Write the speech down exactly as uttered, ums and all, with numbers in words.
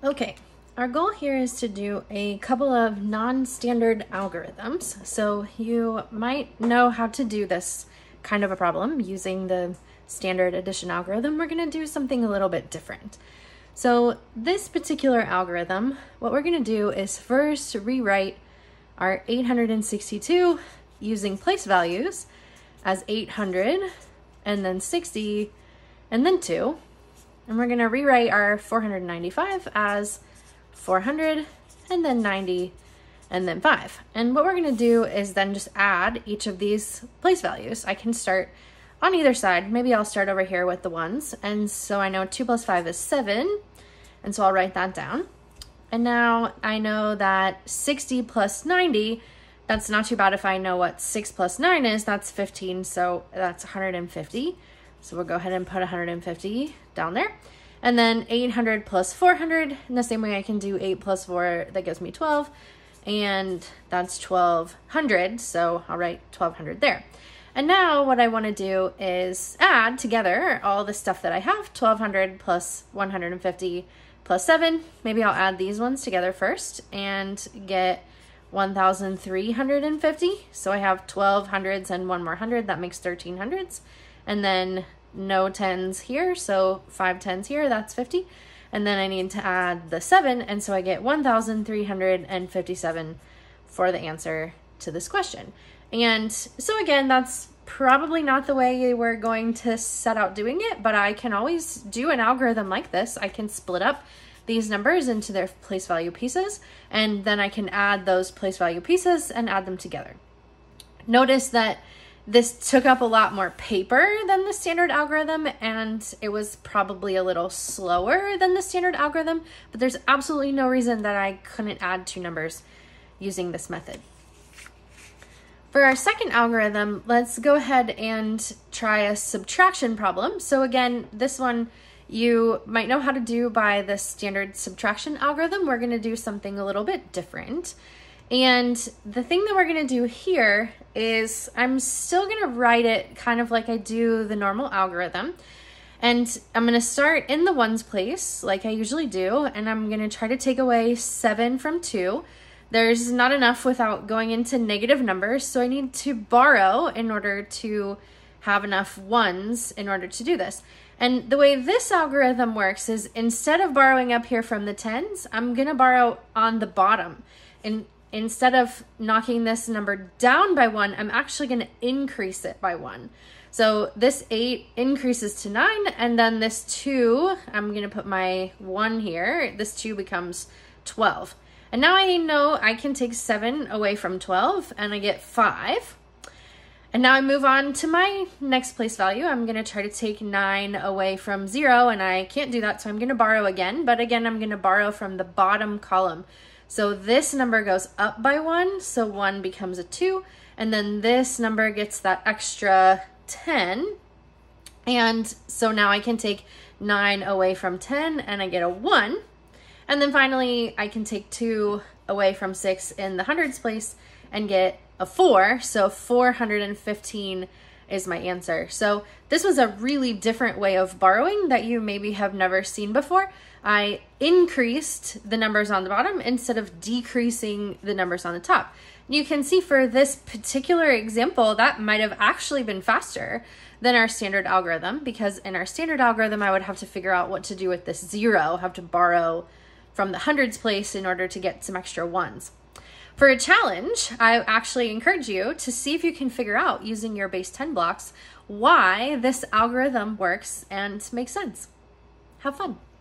Okay, our goal here is to do a couple of non-standard algorithms. So you might know how to do this kind of a problem using the standard addition algorithm. We're going to do something a little bit different. So this particular algorithm, what we're going to do is first rewrite our eight hundred sixty-two using place values as eight hundred and then sixty and then two. And we're going to rewrite our four hundred ninety-five as four hundred and then ninety and then five. And what we're going to do is then just add each of these place values. I can start on either side. Maybe I'll start over here with the ones. And so I know two plus five is seven. And so I'll write that down. And now I know that sixty plus ninety, that's not too bad if I know what six plus nine is. That's fifteen, so that's one hundred fifty. So we'll go ahead and put one hundred fifty down there. And then eight hundred plus four hundred, in the same way I can do eight plus four, that gives me twelve. And that's twelve hundred, so I'll write twelve hundred there. And now what I want to do is add together all the stuff that I have, twelve hundred plus one hundred fifty plus seven. Maybe I'll add these ones together first and get one thousand three hundred fifty. So I have twelve hundreds and one more hundred, that makes thirteen hundreds. And then no tens here, so five tens here, that's fifty. And then I need to add the seven, and so I get one thousand three hundred fifty-seven for the answer to this question. And so again, that's probably not the way we're going to set out doing it, but I can always do an algorithm like this. I can split up these numbers into their place value pieces, and then I can add those place value pieces and add them together. Notice that this took up a lot more paper than the standard algorithm, and it was probably a little slower than the standard algorithm, but there's absolutely no reason that I couldn't add two numbers using this method. For our second algorithm, let's go ahead and try a subtraction problem. So again, this one you might know how to do by the standard subtraction algorithm. We're going to do something a little bit different. And the thing that we're going to do here is I'm still going to write it kind of like I do the normal algorithm. And I'm going to start in the ones place like I usually do. And I'm going to try to take away seven from two. There's not enough without going into negative numbers. So I need to borrow in order to have enough ones in order to do this. And the way this algorithm works is instead of borrowing up here from the tens, I'm going to borrow on the bottom. And instead of knocking this number down by one, I'm actually going to increase it by one. So this eight increases to nine, and then this two, I'm going to put my one here. This two becomes twelve. And now I know I can take seven away from twelve, and I get five. And now I move on to my next place value. I'm going to try to take nine away from zero, and I can't do that, so I'm going to borrow again. But again, I'm going to borrow from the bottom column. So this number goes up by one, so one becomes a two, and then this number gets that extra ten. And so now I can take nine away from ten, and I get a one. And then finally, I can take two away from six in the hundreds place and get a four, so four hundred fifteen is my answer. So this was a really different way of borrowing that you maybe have never seen before. I increased the numbers on the bottom instead of decreasing the numbers on the top. You can see for this particular example, that might have actually been faster than our standard algorithm, because in our standard algorithm, I would have to figure out what to do with this zero, have to borrow from the hundreds place in order to get some extra ones. For a challenge, I actually encourage you to see if you can figure out using your base ten blocks why this algorithm works and makes sense. Have fun.